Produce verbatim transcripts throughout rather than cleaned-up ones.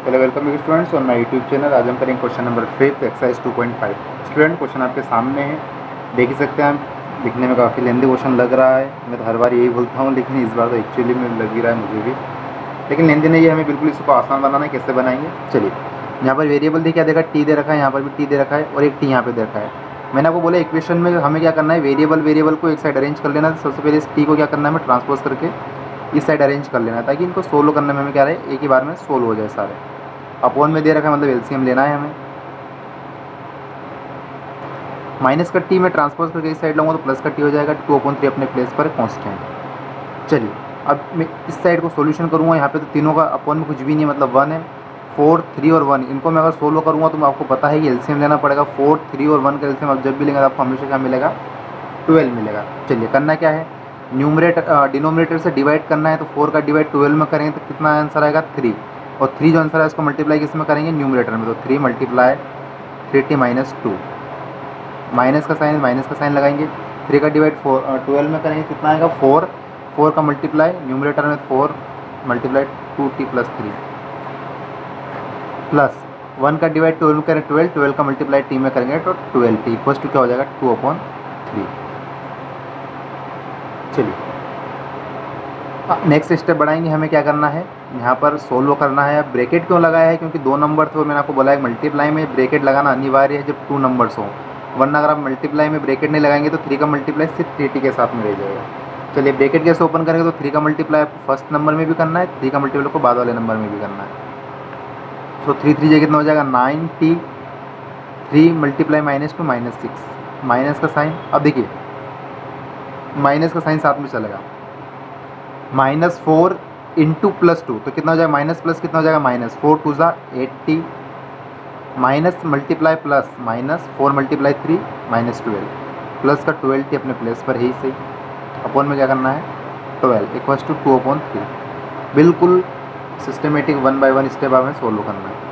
Hello welcome students on my YouTube channel. आज हम करेंगे question number fifth exercise two point five. Student question आपके सामने है, देख ही सकते हैं आप। लिखने में काफ़ी लेंदी क्वेश्चन लग रहा है, मैं तो हर बार यही बोलता हूँ, लेकिन इस बार तो एक्चुअली में लग ही रहा है मुझे भी। लेकिन लेंदी नहीं है, हमें बिल्कुल इसको आसान बनाना है। कैसे बनाएंगे, चलिए। यहाँ पर वेरिएबल देखिए, देखा टी दे रखा है, यहाँ पर भी टी दे रखा है और एक टी यहाँ पे दे रखा है। मैंने आपको बोला इक्वेशन में हमें क्या करना है, वेरिएबल वेरिएबल को एक साइड अरेंज कर लेना है। सबसे पहले इस टी को क्या करना है, हमें ट्रांसपोज करके इस साइड अरेंज कर लेना है, ताकि इनको सोल्व करने में हमें क्या रहे, एक ही बार में सोल्व हो जाए सारे। अपॉन में दे रखा है, मतलब एलसीएम लेना है हमें। माइनस का टी में ट्रांसपोज करके इस साइड लाऊंगा तो प्लस का टी हो जाएगा। टू अपॉन थ्री अपने प्लेस पर कांस्टेंट। चलिए अब मैं इस साइड को सॉल्यूशन करूँगा। यहाँ पे तो तीनों का अपॉन में कुछ भी नहीं है, मतलब वन है। फोर थ्री और वन, इनको मैं अगर सोल्व करूँगा तो आपको पता है कि एलसीएम लेना पड़ेगा। फोर थ्री और वन का एलसीएम आप जब भी लेंगे तो आपको हमेशा क्या मिलेगा, ट्वेल्व मिलेगा। चलिए करना क्या है, न्यूमरेटर डिनोमिनेटर से डिवाइड करना है। तो फोर का डिवाइड ट्वेल्व में करेंगे तो कितना आंसर आएगा, थ्री। और थ्री जो आंसर है उसको मल्टीप्लाई किस में करेंगे, न्यूमरेटर में। तो three multiply three T minus two, minus का साइन माइनस का साइन लगाएंगे। थ्री का डिवाइड फोर ट्वेल्व में करेंगे कितना आएगा, फोर। फोर का मल्टीप्लाई न्यूमरेटर में four multiply two T plus three, plus one का डिवाइड ट्वेल्व में करें ट्वेल्व, ट्वेल्व का मल्टीप्लाई टी में करेंगे तो ट्वेल्व टी इक्वल टू क्या हो जाएगा, टू अपॉन थ्री। चलिए नेक्स्ट स्टेप बढ़ाएंगे। हमें क्या करना है, यहाँ पर सोल्व करना है। ब्रैकेट क्यों लगाया है, क्योंकि दो नंबर थे, मैंने आपको बोला है मल्टीप्लाई में ब्रैकेट लगाना अनिवार्य है जब टू नंबर्स हो, वरना अगर आप मल्टीप्लाई में ब्रैकेट नहीं लगाएंगे तो थ्री का मल्टीप्लाई सिर्फ थ्री टी के साथ में रह जाएगा। चलिए ब्रैकेट कैसे ओपन करेंगे, तो थ्री का मल्टीप्लाई आपको फर्स्ट नंबर में भी करना है, थ्री का मल्टीप्लाई को बाद वाले नंबर में भी करना है। तो थ्री थ्री जगह कितना हो जाएगा, nine T. Three multiply minus two minus six, minus का साइन। अब देखिए माइनस का साइन साथ में चलेगा। Minus four into plus two तो कितना हो जाएगा, माइनस प्लस कितना हो जाएगा, माइनस फोर टू ज़ा eight T, minus multiply plus minus four multiply three minus twelve, plus का ट्वेल्व टी अपने प्लेस पर है ही सही। अपॉन में क्या करना है, twelve equals to two upon three. बिल्कुल systematic one by one step हमें सोल्व करना है।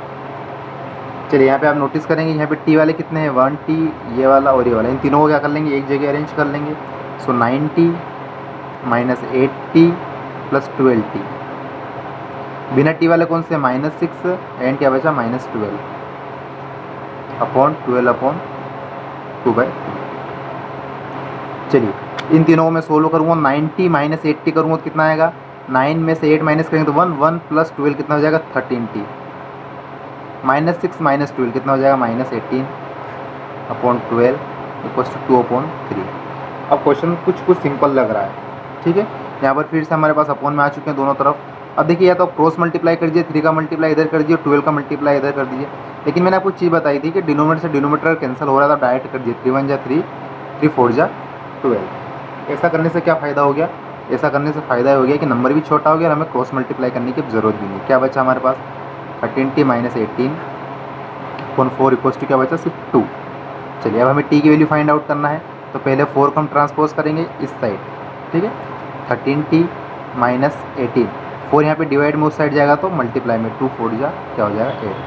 चलिए यहाँ पे आप नोटिस करेंगे, यहाँ पे टी वाले कितने हैं, वन टी, ये वाला और ये वाला, इन तीनों को क्या कर लेंगे, एक जगह अरेंज कर लेंगे। So nine T minus eight T plus twelve T. बिना टी वाले कौन से, माइनस सिक्स एंड क्या बचा, minus twelve upon twelve upon two by three. चलिए इन तीनों को मैं सोल्व करूँगा। नाइन्टी माइनस एट्टी करूँगा तो कितना आएगा, नाइन में से एट माइनस करेंगे तो वन, वन प्लस ट्वेल्व कितना हो जाएगा, thirteen T. Minus six minus twelve कितना हो जाएगा, minus eighteen upon twelve equal to two upon three. अब क्वेश्चन कुछ कुछ सिंपल लग रहा है, ठीक है। यहाँ पर फिर से हमारे पास अपॉन में आ चुके हैं दोनों तरफ। अब देखिए या तो आप क्रॉस मल्टीप्लाई कर दीजिए, थ्री का मल्टीप्लाई इधर कर दीजिए, ट्वेल्व का मल्टीप्लाई इधर कर दीजिए। लेकिन मैंने आपको चीज़ बताई थी कि डिनोमिनेटर से डिनोमिनेटर कैंसिल हो रहा था, डायरेक्ट कर दीजिए, थ्री वन जा थ्री, थ्री फोर जा ट्वेल्व। ऐसा करने से क्या फ़ायदा हो गया, ऐसा करने से फ़ायदा हो गया कि नंबर भी छोटा हो गया और हमें क्रॉस मल्टीप्लाई करने की ज़रूरत भी नहीं। क्या बचा हमारे पास, thirteen T minus eighteen upon four equals to क्या बचा, सिर्फ टू। चलिए अब हमें टी की वैल्यू फाइंड आउट करना है, तो पहले फोर को हम ट्रांसपोज करेंगे इस साइड, ठीक है। Thirteen T minus eighteen, four यहाँ पे डिवाइड में उस साइड जाएगा तो मल्टीप्लाई में, टू फोर जा क्या हो जाएगा, एट,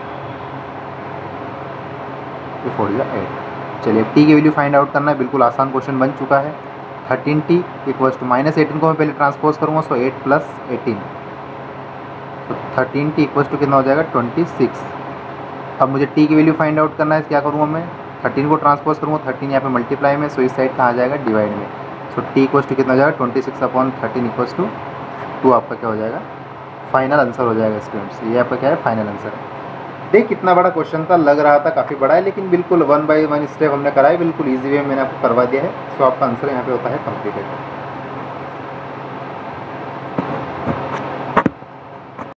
टू फोर जा एट। चलिए अब टी की वैल्यू फाइंड आउट करना है, बिल्कुल आसान क्वेश्चन बन चुका है। Thirteen T equals to minus eighteen को मैं पहले ट्रांसपोज करूँगा, सो एट प्लस एटीन, तो थर्टीन टी इक्वल्स टू कितना हो जाएगा, ट्वेंटी सिक्स। अब मुझे टी की वैल्यू फाइंड आउट करना है, क्या करूँगा मैं, थर्टीन को ट्रांसपोज करूँगा, थर्टीन यहाँ पे मल्टीप्लाई में, सो इस साइड कहाँ आ जाएगा, डिवाइड में। सो टी इक्वल्स टू कितना हो जाएगा, twenty six upon thirteen equals to two, आपका क्या हो जाएगा, फाइनल आंसर हो जाएगा स्टूडेंट्स। ये आपका क्या है, फाइनल आंसर है। देख कितना बड़ा क्वेश्चन था, लग रहा था काफ़ी बड़ा है, लेकिन बिल्कुल वन बाय वन स्टेप हमने कराया, बिल्कुल ईजी वे में मैंने आपको करवा दिया है। सो आपका आंसर यहाँ पे होता है कंप्लीटेड।